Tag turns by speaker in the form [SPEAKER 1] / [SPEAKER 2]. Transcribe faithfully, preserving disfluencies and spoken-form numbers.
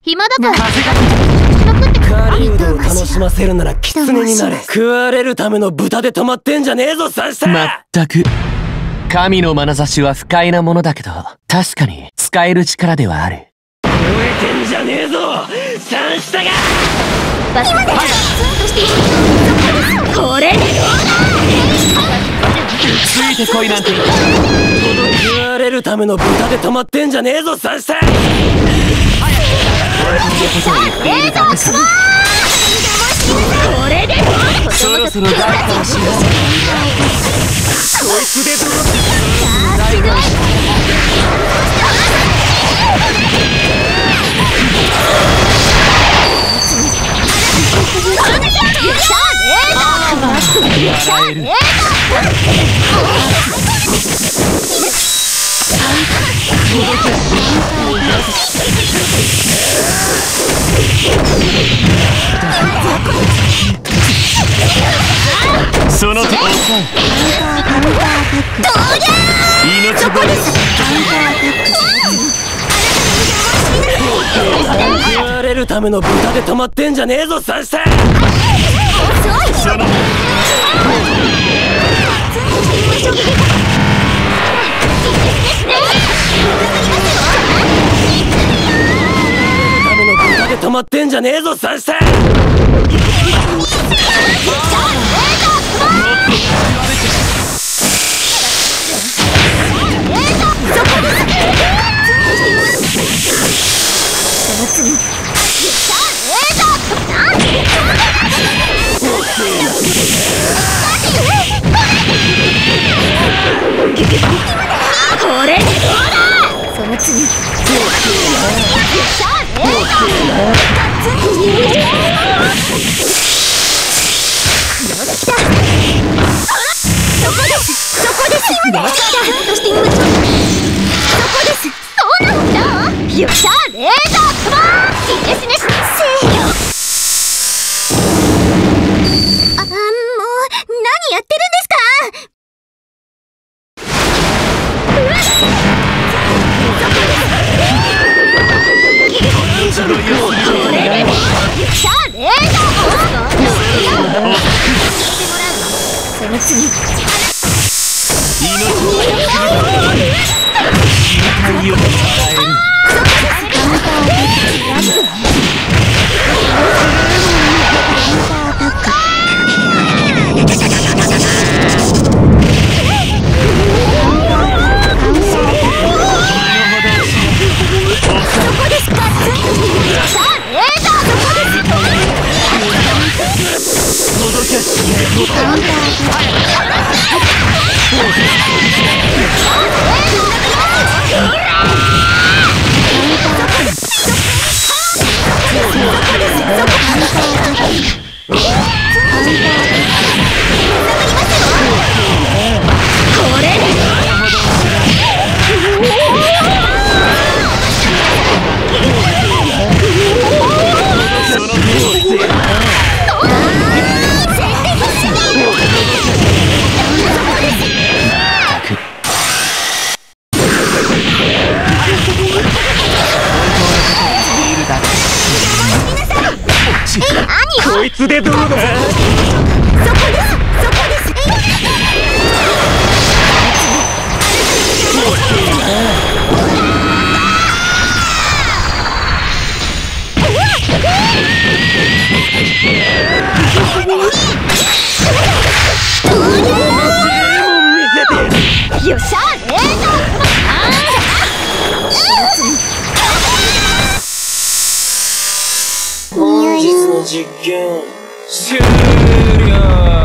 [SPEAKER 1] 暇だから
[SPEAKER 2] 風が
[SPEAKER 3] 狩人を楽しませるなら狐になれ。食われるための豚で止まってんじゃねえぞ、三下。
[SPEAKER 2] まったく。神の眼差しは不快なものだけど、確かに使える力ではある。
[SPEAKER 3] 燃えてんじゃねえぞ、三下が。
[SPEAKER 1] バス今だこれで
[SPEAKER 2] ついてこいなんて言った。
[SPEAKER 3] 食われるための豚で止まってんじゃねえぞ、三下。
[SPEAKER 1] これで
[SPEAKER 2] そろそろ誰かをしよう。
[SPEAKER 3] こいつでどう
[SPEAKER 2] そのとおさ命ぼれ
[SPEAKER 3] 食われるための豚で止まってんじゃねえぞ、三下。
[SPEAKER 2] その
[SPEAKER 3] ための豚で止まってんじゃねえぞ、三下。
[SPEAKER 1] これでどうだ。その次よっしゃえよっしゃそこです、そこです。よっしゃとしてみましょう。そこです。そうなのだ。よっしゃレーザーバーンいいですね。せーよ。あ、もう何やってるんですか。その次
[SPEAKER 2] 命を操る深海を伝える。
[SPEAKER 3] こいつでどうだ。そこです、
[SPEAKER 1] そこです。よっしゃレーザー。
[SPEAKER 3] 本日の実験終了。